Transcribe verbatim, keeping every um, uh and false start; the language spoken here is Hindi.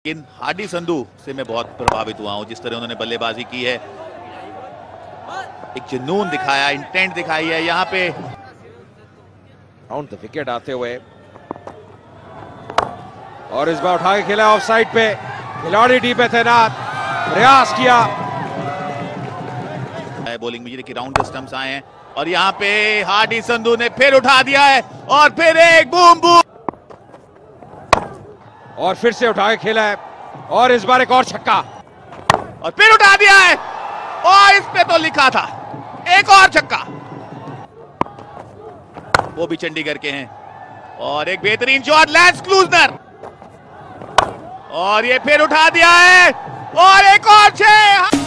इन हार्डी संधू से मैं बहुत प्रभावित हुआ हूं, जिस तरह उन्होंने बल्लेबाजी की है, एक जुनून दिखाया, इंटेंट दिखाई है यहाँ पे। राउंड द विकेट आते हुए और इस बार उठा के खेला ऑफ साइड पे, खिलाड़ी डी पे तैनात, प्रयास किया। बॉलिंग में देखिए राउंड द स्टंप्स आए हैं और यहाँ पे हार्डी संधू ने फिर उठा दिया है और फिर एक बूम बूम और फिर से उठा के खेला है और इस बार एक और छक्का और फिर उठा दिया है और इस पे तो लिखा था एक और छक्का, वो भी चंडीगढ़ के हैं। और एक बेहतरीन शॉट लैंस क्लूजनर और ये फिर उठा दिया है और एक और छह।